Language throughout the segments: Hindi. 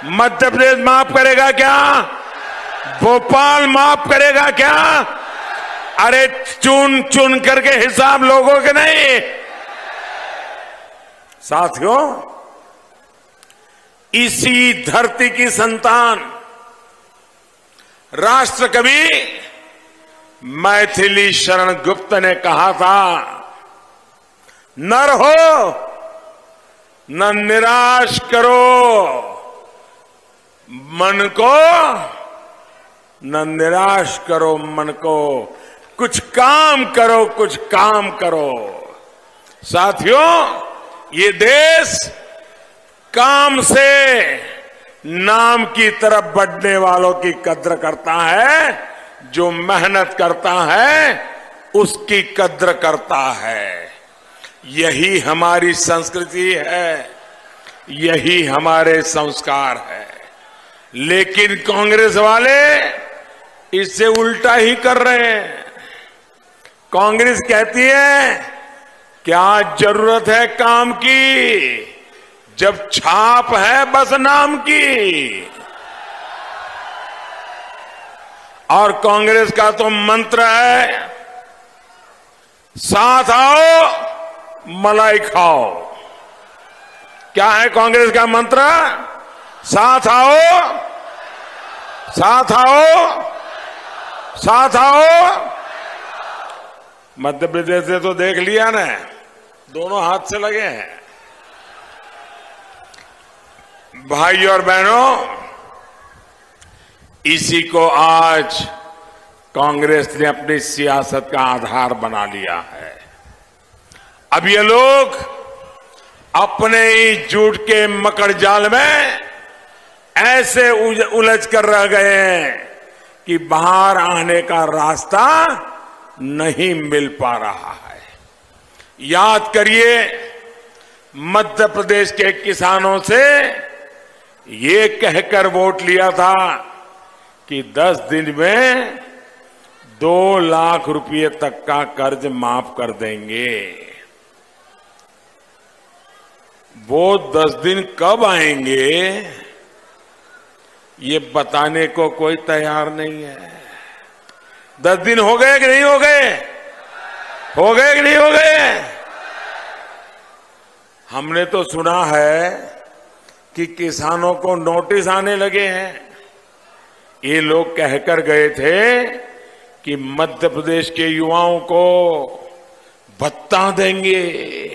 मध्य प्रदेश माफ करेगा क्या? भोपाल माफ करेगा क्या? अरे चुन चुन करके हिसाब लोगों के नहीं। साथियों, इसी धरती की संतान राष्ट्र कवि मैथिली शरण गुप्त ने कहा था, नर हो न निराश करो मन को, न निराश करो मन को, कुछ काम करो, कुछ काम करो। साथियों, ये देश काम से नाम की तरफ बढ़ने वालों की कद्र करता है, जो मेहनत करता है उसकी कद्र करता है। यही हमारी संस्कृति है, यही हमारे संस्कार है। लेकिन कांग्रेस वाले इससे उल्टा ही कर रहे हैं। कांग्रेस कहती है क्या जरूरत है काम की, जब छाप है बस नाम की। और कांग्रेस का तो मंत्र है, साथ आओ मलाई खाओ। क्या है कांग्रेस का मंत्र? साथ आओ, साथ आओ, साथ आओ। मध्य प्रदेश से तो देख लिया ना, दोनों हाथ से लगे हैं। भाई और बहनों, इसी को आज कांग्रेस ने अपनी सियासत का आधार बना लिया है। अब ये लोग अपने ही झूठ के मकड़ जाल में ऐसे उलझ कर रह गए हैं कि बाहर आने का रास्ता नहीं मिल पा रहा है। याद करिए, मध्य प्रदेश के किसानों से ये कहकर वोट लिया था कि 10 दिन में 2 लाख रुपए तक का कर्ज माफ कर देंगे। वो 10 दिन कब आएंगे ये बताने को कोई तैयार नहीं है। 10 दिन हो गए कि नहीं हो गए? हो गए कि नहीं हो गए? हमने तो सुना है कि किसानों को नोटिस आने लगे हैं। ये लोग कहकर गए थे कि मध्य प्रदेश के युवाओं को भत्ता देंगे।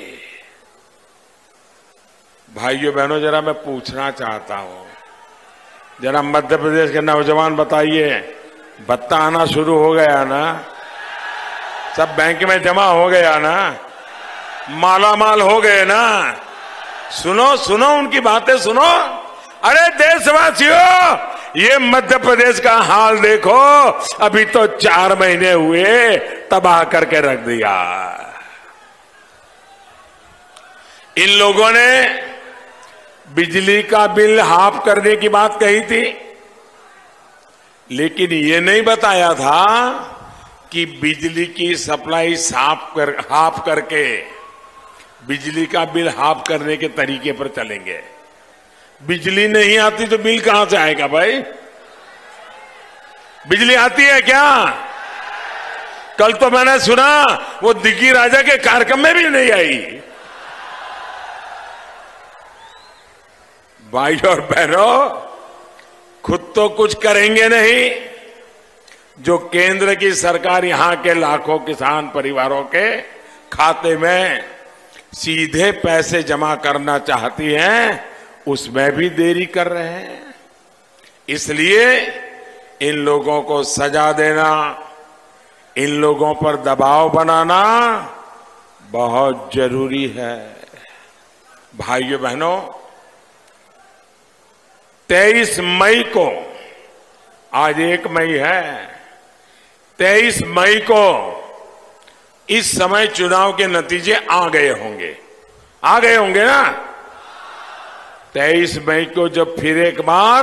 भाइयों बहनों, जरा मैं पूछना चाहता हूं, जरा मध्य प्रदेश के नौजवान बताइए, भत्ता आना शुरू हो गया ना? सब बैंक में जमा हो गया ना? माला माल हो गए ना? सुनो सुनो उनकी बातें सुनो। अरे देशवासियों, ये मध्य प्रदेश का हाल देखो, अभी तो 4 महीने हुए तबाह करके रख दिया। इन लोगों ने बिजली का बिल हाफ करने की बात कही थी, लेकिन ये नहीं बताया था कि बिजली की सप्लाई हाफ करके बिजली का बिल हाफ करने के तरीके पर चलेंगे। बिजली नहीं आती तो बिल कहां से आएगा भाई? बिजली आती है क्या? कल तो मैंने सुना वो दिग्गी राजा के कार्यक्रम में भी नहीं आई। भाई और बहनों, खुद तो कुछ करेंगे नहीं, जो केंद्र की सरकार यहां के लाखों किसान परिवारों के खाते में सीधे पैसे जमा करना चाहती है, उसमें भी देरी कर रहे हैं। इसलिए इन लोगों को सजा देना, इन लोगों पर दबाव बनाना बहुत जरूरी है। भाइयों बहनों, 23 मई को, आज 1 मई है, 23 मई को इस समय चुनाव के नतीजे आ गए होंगे। आ गए होंगे ना? 23 मई को जब फिर एक बार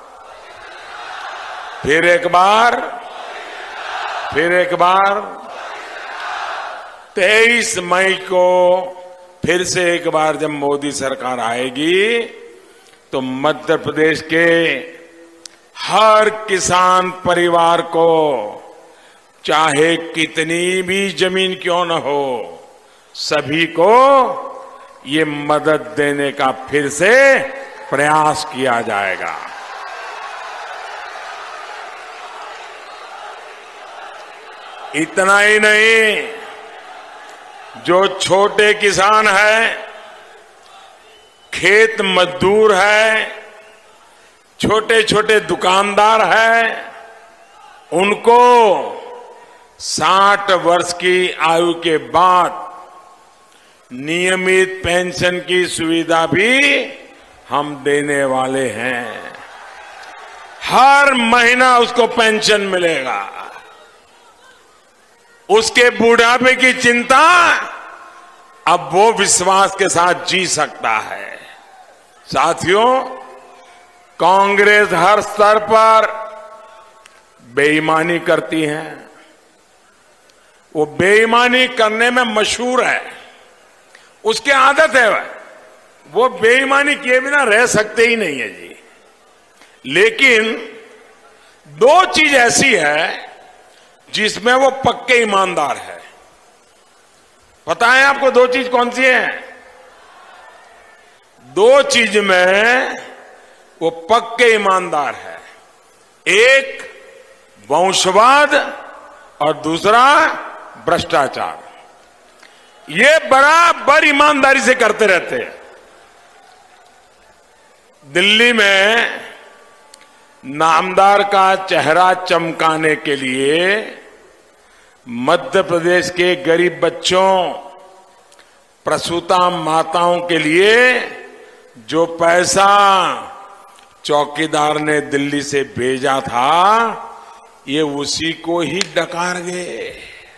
23 मई को फिर से एक बार जब मोदी सरकार आएगी, तो मध्य प्रदेश के हर किसान परिवार को चाहे कितनी भी जमीन क्यों न हो, सभी को ये मदद देने का फिर से प्रयास किया जाएगा। इतना ही नहीं, जो छोटे किसान हैं, खेत मजदूर हैं, छोटे छोटे दुकानदार हैं, उनको 60 वर्ष की आयु के बाद नियमित पेंशन की सुविधा भी हम देने वाले हैं। हर महीना उसको पेंशन मिलेगा। उसके बुढ़ापे की चिंता अब वो विश्वास के साथ जी सकता है। साथियों, कांग्रेस हर स्तर पर बेईमानी करती है। वो बेईमानी करने में मशहूर है, उसकी आदत है। वो बेईमानी किए बिना रह सकते ही नहीं है जी। लेकिन दो चीज ऐसी है जिसमें वो पक्के ईमानदार है। पता है आपको दो चीज कौन सी है? दो चीज में वो पक्के ईमानदार है। एक वंशवाद और दूसरा भ्रष्टाचार। ये बराबर ईमानदारी से करते रहते हैं। दिल्ली में नामदार का चेहरा चमकाने के लिए मध्य प्रदेश के गरीब बच्चों, प्रसूता माताओं के लिए जो पैसा चौकीदार ने दिल्ली से भेजा था, ये उसी को ही डकार गए।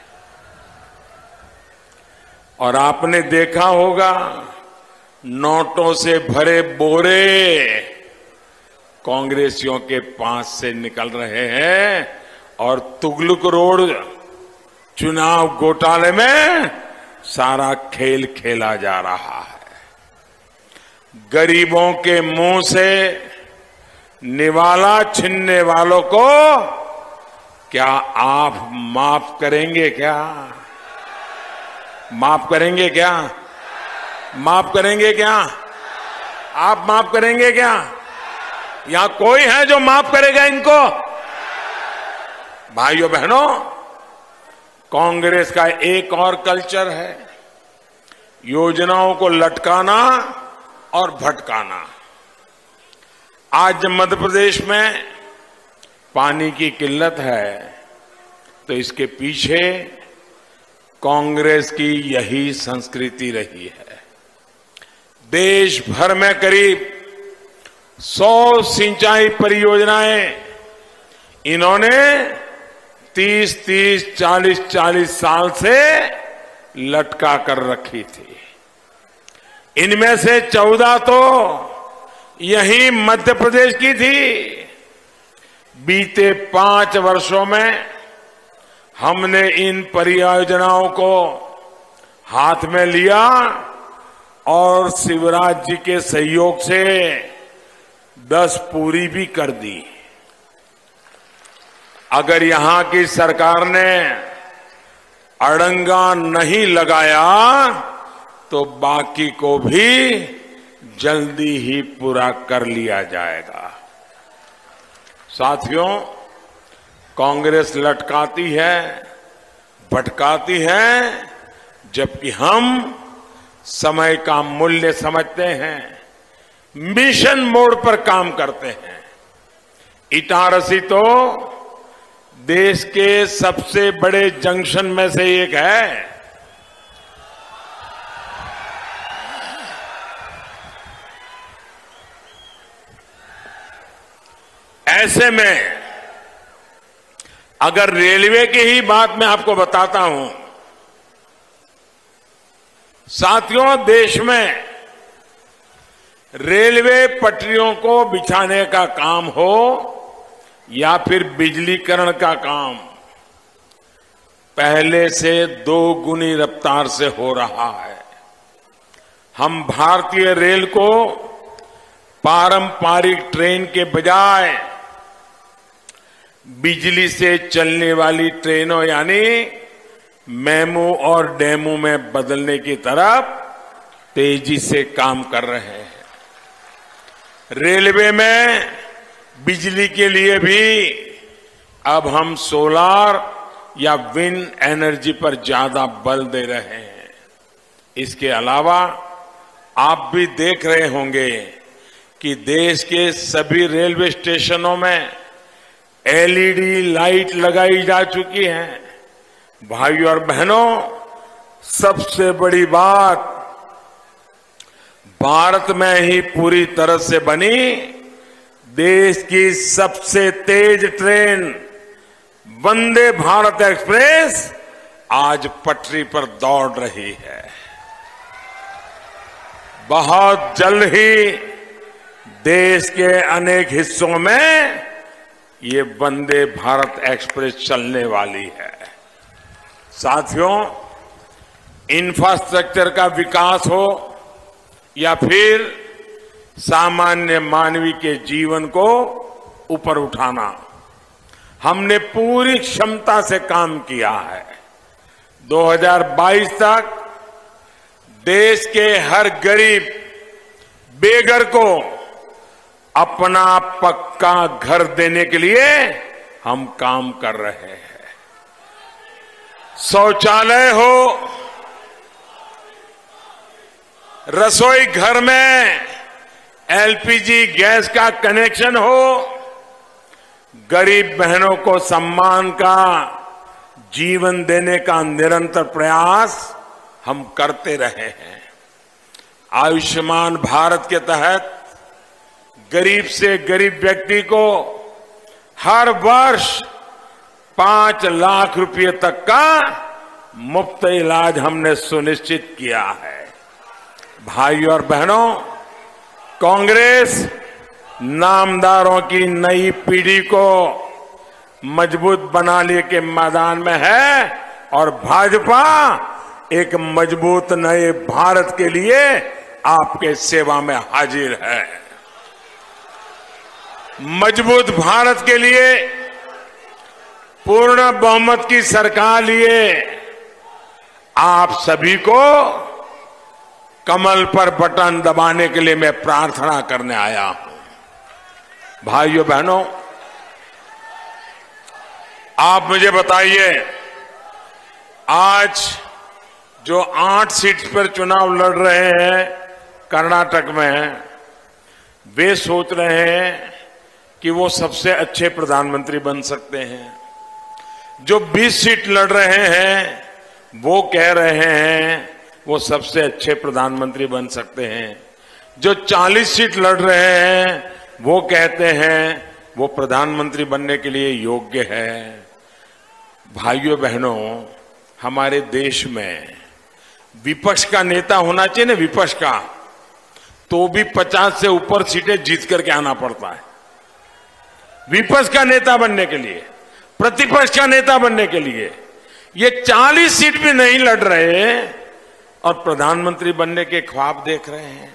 और आपने देखा होगा, नोटों से भरे बोरे कांग्रेसियों के पास से निकल रहे हैं और तुगलक रोड चुनाव घोटाले में सारा खेल खेला जा रहा है। गरीबों के मुंह से निवाला छीनने वालों को क्या आप माफ करेंगे? क्या माफ करेंगे? क्या माफ करेंगे? क्या आप माफ करेंगे? क्या यहां कोई है जो माफ करेगा इनको? भाइयों बहनों, कांग्रेस का एक और कल्चर है, योजनाओं को लटकाना और भटकाना। आज मध्य प्रदेश में पानी की किल्लत है, तो इसके पीछे कांग्रेस की यही संस्कृति रही है। देश भर में करीब 100 सिंचाई परियोजनाएं इन्होंने 30-30, 40-40 साल से लटका कर रखी थी। इनमें से 14 तो यही मध्य प्रदेश की थी। बीते 5 वर्षों में हमने इन परियोजनाओं को हाथ में लिया और शिवराज जी के सहयोग से 10 पूरी भी कर दी। अगर यहां की सरकार ने अड़ंगा नहीं लगाया तो बाकी को भी जल्दी ही पूरा कर लिया जाएगा। साथियों, कांग्रेस लटकाती है, भटकाती है, जबकि हम समय का मूल्य समझते हैं, मिशन मोड पर काम करते हैं। इटारसी तो देश के सबसे बड़े जंक्शन में से एक है। ऐसे में अगर रेलवे की ही बात मैं आपको बताता हूं, साथियों, देश में रेलवे पटरियों को बिछाने का काम हो या फिर बिजलीकरण का काम, पहले से 2 गुनी रफ्तार से हो रहा है। हम भारतीय रेल को पारंपरिक ट्रेन के बजाय बिजली से चलने वाली ट्रेनों यानी मेमू और डेमू में बदलने की तरफ तेजी से काम कर रहे हैं। रेलवे में बिजली के लिए भी अब हम सोलार या विंड एनर्जी पर ज्यादा बल दे रहे हैं। इसके अलावा आप भी देख रहे होंगे कि देश के सभी रेलवे स्टेशनों में एलईडी लाइट लगाई जा चुकी है। भाइयों और बहनों, सबसे बड़ी बात, भारत में ही पूरी तरह से बनी देश की सबसे तेज ट्रेन वंदे भारत एक्सप्रेस आज पटरी पर दौड़ रही है। बहुत जल्द ही देश के अनेक हिस्सों में ये वंदे भारत एक्सप्रेस चलने वाली है। साथियों, इंफ्रास्ट्रक्चर का विकास हो या फिर सामान्य मानवी के जीवन को ऊपर उठाना, हमने पूरी क्षमता से काम किया है। 2022 तक देश के हर गरीब बेघर को अपना पक्का घर देने के लिए हम काम कर रहे हैं। शौचालय हो, रसोई घर में एलपीजी गैस का कनेक्शन हो, गरीब बहनों को सम्मान का जीवन देने का निरंतर प्रयास हम करते रहे हैं। आयुष्मान भारत के तहत गरीब से गरीब व्यक्ति को हर वर्ष 5 लाख रुपए तक का मुफ्त इलाज हमने सुनिश्चित किया है। भाइयों और बहनों, कांग्रेस नामदारों की नई पीढ़ी को मजबूत बनाने के मैदान में है और भाजपा एक मजबूत नए भारत के लिए आपके सेवा में हाजिर है। मजबूत भारत के लिए पूर्ण बहुमत की सरकार लिए आप सभी को कमल पर बटन दबाने के लिए मैं प्रार्थना करने आया हूं। भाइयों बहनों, आप मुझे बताइए, आज जो 8 सीट पर चुनाव लड़ रहे हैं कर्नाटक में, वे सोच रहे हैं कि वो सबसे अच्छे प्रधानमंत्री बन सकते हैं। जो 20 सीट लड़ रहे हैं वो कह रहे हैं वो सबसे अच्छे प्रधानमंत्री बन सकते हैं। जो 40 सीट लड़ रहे हैं वो कहते हैं वो प्रधानमंत्री बनने के लिए योग्य है। भाइयों बहनों, हमारे देश में विपक्ष का नेता होना चाहिए ना, विपक्ष का, तो भी 50 से ऊपर सीटें जीत करके आना पड़ता है। विपक्ष का नेता बनने के लिए, प्रतिपक्ष का नेता बनने के लिए ये 40 सीट भी नहीं लड़ रहे और प्रधानमंत्री बनने के ख्वाब देख रहे हैं।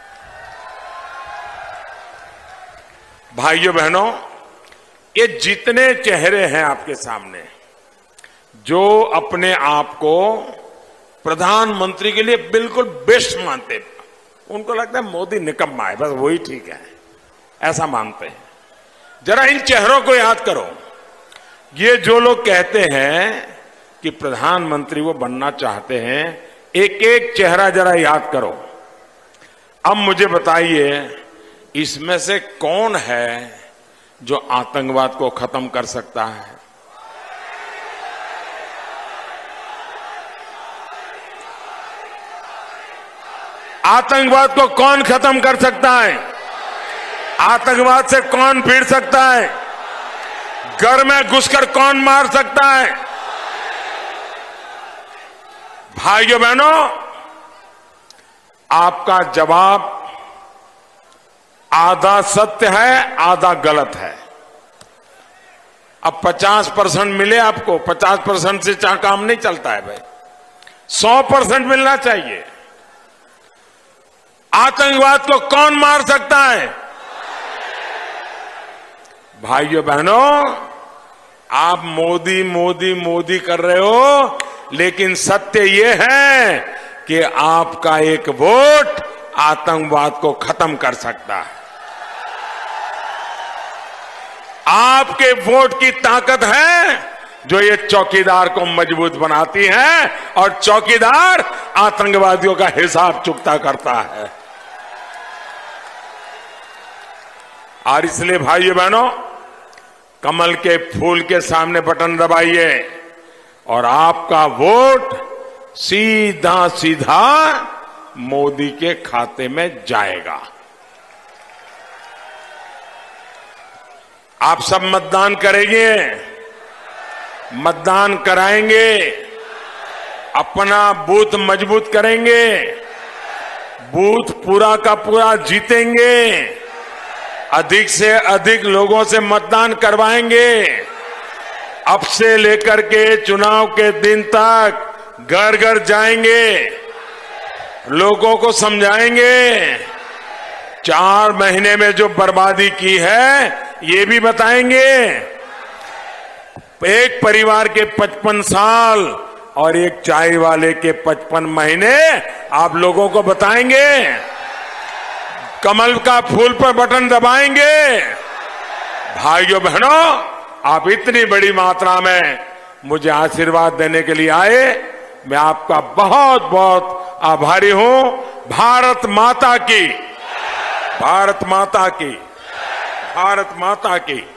भाइयों बहनों, ये जितने चेहरे हैं आपके सामने जो अपने आप को प्रधानमंत्री के लिए बिल्कुल बेस्ट मानते, उनको लगता है मोदी निकम्मा है, बस वही ठीक है, ऐसा मानते हैं। जरा इन चेहरों को याद करो। ये जो लोग कहते हैं कि प्रधानमंत्री वो बनना चाहते हैं, एक एक चेहरा जरा याद करो। अब मुझे बताइए, इसमें से कौन है जो आतंकवाद को खत्म कर सकता है? आतंकवाद को कौन खत्म कर सकता है? आतंकवाद से कौन भिड़ सकता है? घर में घुसकर कौन मार सकता है? भाइयों बहनों, आपका जवाब आधा सत्य है, आधा गलत है। अब 50% मिले आपको, 50% से काम नहीं चलता है भाई, 100% मिलना चाहिए। आतंकवाद को कौन मार सकता है? भाइयों बहनों, आप मोदी मोदी मोदी कर रहे हो, लेकिन सत्य ये है कि आपका एक वोट आतंकवाद को खत्म कर सकता है। आपके वोट की ताकत है जो ये चौकीदार को मजबूत बनाती है, और चौकीदार आतंकवादियों का हिसाब चुकता करता है। और इसलिए भाइयों बहनों, कमल के फूल के सामने बटन दबाइए और आपका वोट सीधा सीधा मोदी के खाते में जाएगा। आप सब मतदान करेंगे, मतदान कराएंगे, अपना बूथ मजबूत करेंगे, बूथ पूरा का पूरा जीतेंगे, अधिक से अधिक लोगों से मतदान करवाएंगे। अब से लेकर के चुनाव के दिन तक घर घर जाएंगे, लोगों को समझाएंगे, 4 महीने में जो बर्बादी की है ये भी बताएंगे। एक परिवार के 55 साल और एक चाय वाले के 55 महीने आप लोगों को बताएंगे। कमल का फूल पर बटन दबाएंगे। भाइयों बहनों, आप इतनी बड़ी मात्रा में मुझे आशीर्वाद देने के लिए आए, मैं आपका बहुत बहुत आभारी हूं। भारत माता की, भारत माता की, भारत माता की।